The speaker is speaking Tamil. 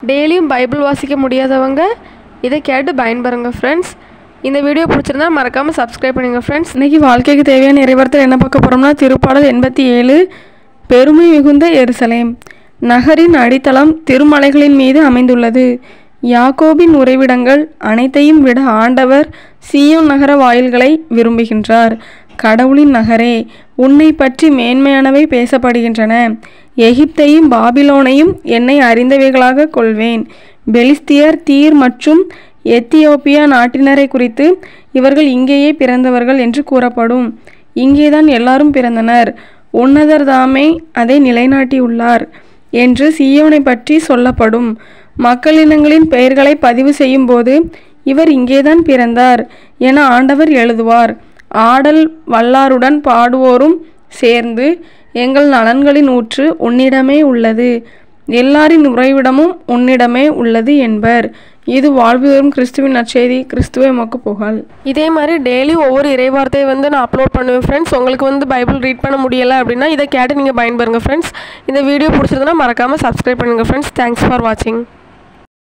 டெய்லியும் பைபிள் வாசிக்க முடியாதவங்க இதை கேட்டு பயன்பெறுங்க ஃப்ரெண்ட்ஸ். இந்த வீடியோ பிடிச்சிருந்தா மறக்காமல் சப்ஸ்கிரைப் பண்ணுங்க ஃப்ரெண்ட்ஸ். இன்றைக்கி வாழ்க்கைக்கு தேவையான நிறைவேறத்தில் என்ன பார்க்க போகிறோம்னா திருப்பாடல் 87 பெருமை மிகுந்த எருசலேம். நகரின் அடித்தளம் திருமலைகளின் மீது அமைந்துள்ளது. யாக்கோபின் உறைவிடங்கள் அனைத்தையும் விட ஆண்டவர் சீயோன் நகர வாயில்களை விரும்புகின்றார். கடவுளின் நகரே, உன்னை பற்றி மேன்மையானவை பேசப்படுகின்றன. எகிப்தையும் பாபிலோனையும் என்னை அறிந்தவைகளாக கொள்வேன். பெலிஸ்தியர், தீர் மற்றும் எத்தியோப்பியா நாட்டினரை குறித்து இவர்கள் இங்கேயே பிறந்தவர்கள் என்று கூறப்படும். இங்கேதான் எல்லாரும் பிறந்தனர். உன்னதர் தாமே அதை நிலைநாட்டியுள்ளார் என்று சீயோனை பற்றி சொல்லப்படும். மக்களினங்களின் பெயர்களை பதிவு செய்யும் போது இவர் இங்கேதான் பிறந்தார் என ஆண்டவர் எழுதுவார். ஆடல் வல்லாருடன் பாடுவோரும் சேர்ந்து எங்கள் நலன்களின் ஊற்று உன்னிடமே உள்ளது, எல்லாரின் உறைவிடமும் உன்னிடமே உள்ளது என்பர். இது வாழ்வு தரும் கிறிஸ்துவின் நற்செய்தி. கிறிஸ்துவே உமக்கு புகழ். இதே மாதிரி டெய்லி ஒவ்வொரு இறைவார்த்தையை நான் அப்லோட் பண்ணுவேன் ஃப்ரெண்ட்ஸ். உங்களுக்கு பைபிள் ரீட் பண்ண முடியலை அப்படின்னா இதை கேட்டு நீங்கள் பயன்பெறுங்க ஃப்ரெண்ட்ஸ். இந்த வீடியோ பிடிச்சிருந்தனா மறக்காமல் சப்ஸ்கிரைப் பண்ணுங்கள் ஃப்ரெண்ட்ஸ். தேங்க்ஸ் ஃபார் வாட்சிங்.